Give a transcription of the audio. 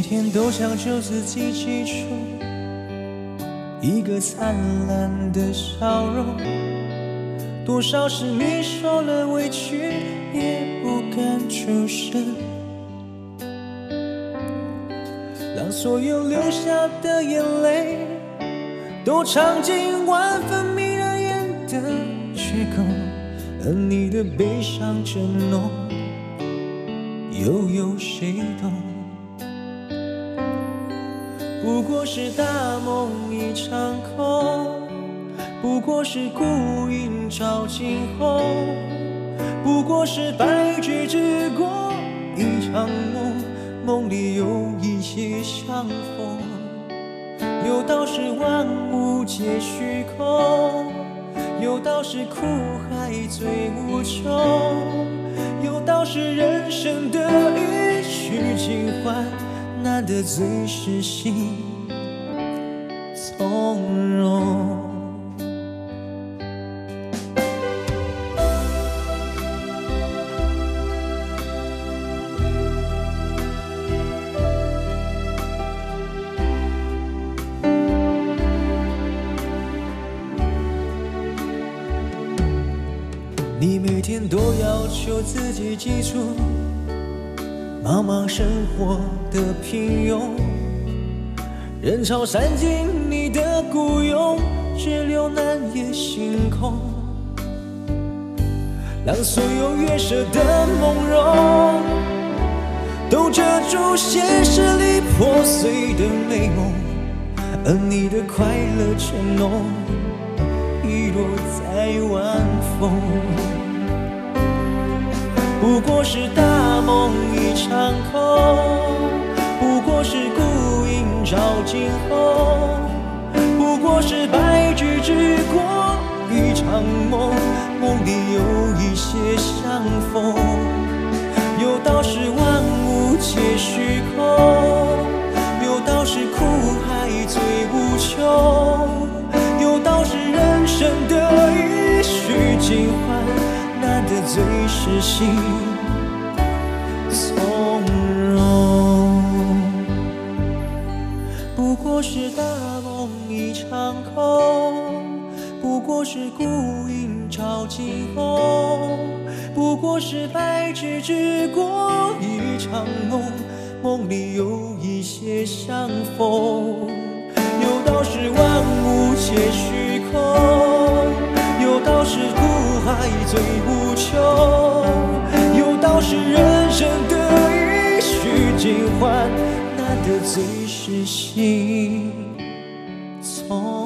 天都想就自己挤出一个灿烂的笑容，多少是你受了委屈也不敢出声，让所有流下的眼泪都尝尽万分迷人眼的缺口，而你的悲伤真浓，又有谁懂？不过是大梦一场空，不过是孤影照惊鸿，不过是白驹之过一场梦，梦里有一些相逢。有道是万物皆虚空，有道是苦海最无穷，有道是人生的一曲尽欢，难得最是心从容。你每天都要求自己记住茫茫生活的平庸，人潮散尽你的孤勇，只留南野星空，让所有月色的梦容都遮住现实里破碎的美梦，而你的快乐承诺遗落在晚风。不过是大梦一场空，不过是孤影照惊鸿，不过是白驹之过一场梦，梦里有一些相逢。有道是万物皆虚空，有道是苦海最无穷，有道是人生的一曲尽欢，难得最是心从容。不过是大梦一场空，不过是孤影照惊鸿，不过是白驹之过一场梦，梦里有一些相逢。有道是万物皆虚空，有道是苦海最无穷，有道是人生的一曲尽欢，难得最是心从